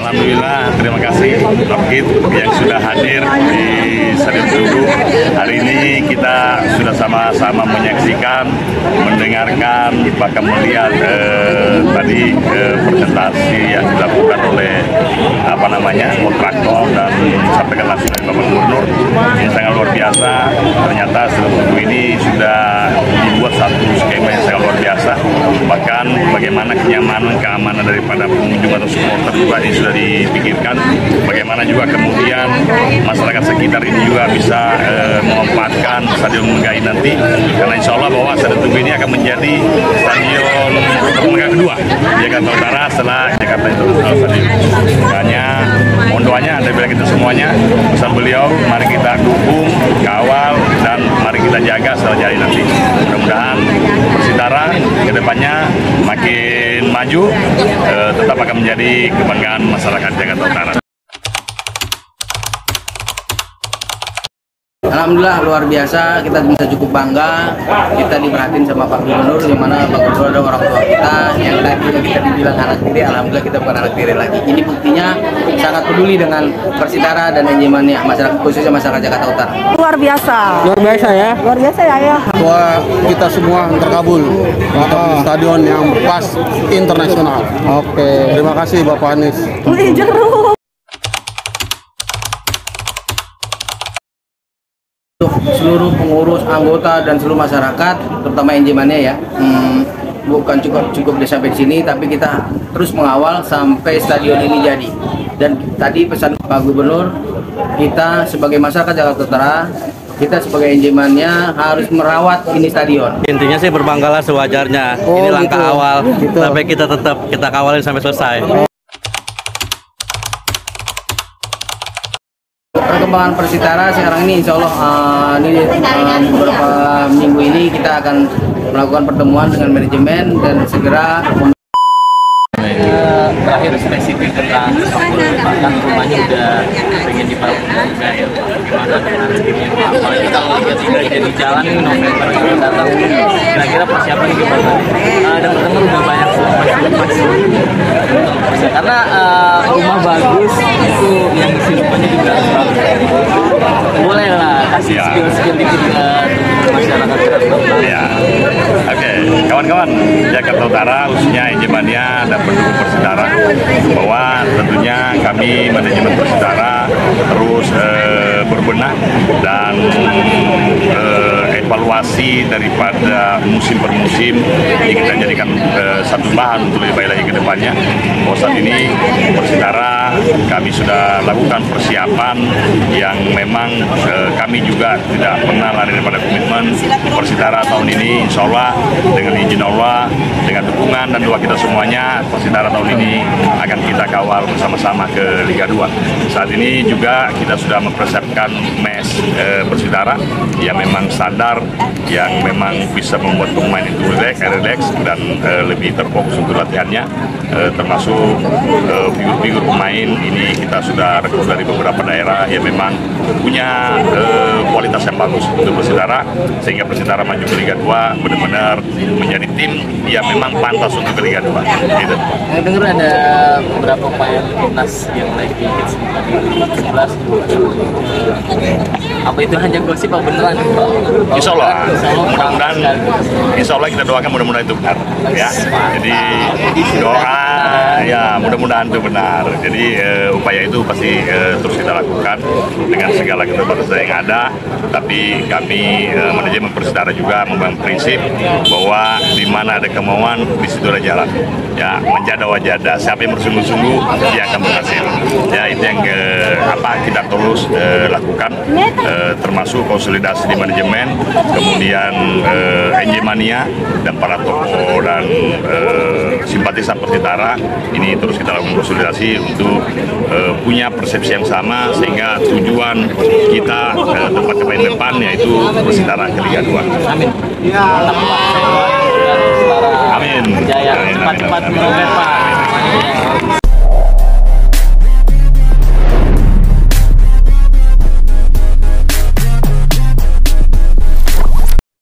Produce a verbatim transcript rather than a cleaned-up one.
Alhamdulillah, terima kasih Rokit yang sudah hadir di Stadion Tugu. Hari ini kita sudah sama-sama menyaksikan, mendengarkan, bahkan melihat eh, tadi eh, presentasi yang dilakukan oleh apa namanya kontraktor dan disampaikan langsung oleh Bapak Gubernur. Ini sangat luar biasa. Ternyata Stadion Tugu ini sudah dibuat satu skema yang sangat luar biasa. Bahkan bagaimana kenyamanan, keamanan daripada pengunjung atau supporter juga ini sudah dipikirkan. Bagaimana juga kemudian masyarakat sekitar ini juga bisa eh, memanfaatkan Stadion Megai nanti, karena insya Allah bahwa Stadion Tugu ini akan menjadi stadion Megai kedua di Jakarta Utara setelah Jakarta International Stadium. Makanya mohon doanya dari bila kita semuanya, pesan beliau, mari kita dukung, kawal, dan mari kita jaga setelah jadi nanti. Mudah-mudahan Persitara ke depannya makin maju, eh, tetap akan menjadi kebanggaan masyarakat Jakarta Utara. Alhamdulillah luar biasa, kita bisa cukup bangga, kita diperhatiin sama Pak Gubernur, yang mana Pak Gubernur ada orang tua kita, yang tadi kita dibilang anak tiri, alhamdulillah kita bukan anak tiri lagi. Ini buktinya sangat peduli dengan Persitara dan enjemannya, masyarakat khususnya masyarakat Jakarta Utara. Luar biasa. Luar biasa ya. Luar biasa ya, ya. Doa kita semua terkabul untuk stadion yang pas internasional. Oke. Terima kasih Bapak Anies. Wih, jeruk. Untuk seluruh pengurus, anggota, dan seluruh masyarakat, terutama enjemannya ya, hmm, bukan cukup cukup sampai sini, tapi kita terus mengawal sampai stadion ini jadi. Dan tadi pesan Pak Gubernur, kita sebagai masyarakat Jakarta Utara, kita sebagai enjemannya harus merawat ini stadion. Intinya sih berbanggalah sewajarnya. Oh, ini langkah gitu. awal, Gitu. tapi kita tetap kita kawalin sampai selesai. Perkembangan Persitara sekarang ini insya Allah uh, ini uh, beberapa minggu ini kita akan melakukan pertemuan dengan manajemen dan segera terakhir spesifik tentang bahkan rumahnya udah pengen dibangun juga ya, gimana dengan timnya Pak? Apalagi kalau Liga tiga jadi jalan nih November yang datang, kira-kira persiapan gimana? Uh, dan teman-teman udah banyak karena uh, rumah bagus itu yang isi rumahnya juga bagus. Boleh lah kasih Ya. skill-skill dikit ke masyarakat Jakarta Utara. Ya, oke, okay. Kawan-kawan Jakarta Utara, khususnya enjemannya dan pendukung Persitara, bahwa tentunya kami manajemen Persitara terus eh, berbenah dan eh, evaluasi daripada musim per musim ini kita jadikan eh, satu bahan untuk lebih baik lagi ke depannya. Bahwa saat ini Persitara kami sudah lakukan persiapan yang memang eh, kami juga tidak pernah lari daripada komitmen Persitara tahun ini, insya Allah dengan izin Allah, dengan dukungan dan doa kita semuanya, Persitara tahun ini akan kita kawal bersama-sama ke Liga dua. Saat ini juga kita sudah mempersiapkan mes eh, Persitara yang memang standar, yang memang bisa membuat pemain itu relax, relax dan eh, lebih terfokus untuk latihannya, eh, termasuk eh, figur-figur pemain ini kita sudah rekrut dari beberapa daerah yang memang punya eh, kualitas yang bagus untuk Persitara, sehingga Persitara maju ke Liga dua benar-benar menjadi tim yang memang pantas untuk ke Liga dua. Gitu. Saya dengar ada beberapa pemain timnas yang lagi hits di dua ribu tujuh belas. Apa itu hanya gosip apa beneran? Insya Allah, mudah-mudahan, Insya Allah kita doakan mudah-mudahan itu benar, ya. Jadi doa, ya mudah-mudahan itu benar. Jadi eh, upaya itu pasti eh, terus kita lakukan dengan segala keterbatasan yang ada. Tapi kami eh, manajemen Persitara juga membangun prinsip bahwa di mana ada kemauan di situ ada jalan. Ya, menjada wajada. Siapa yang bersungguh-sungguh dia akan berhasil. Ya, itu yang eh, apa kita terus eh, lakukan. Eh, termasuk konsolidasi di manajemen, kemudian eh, enjemania dan para tokoh dan eh, simpatisan Persitara ini terus kita lakukan konsolidasi untuk eh, punya persepsi yang sama, sehingga tujuan kita eh, tempat kepain depan yaitu Persitara ke Liga dua. Amin. Amin. Jaya cepat-cepat Pak.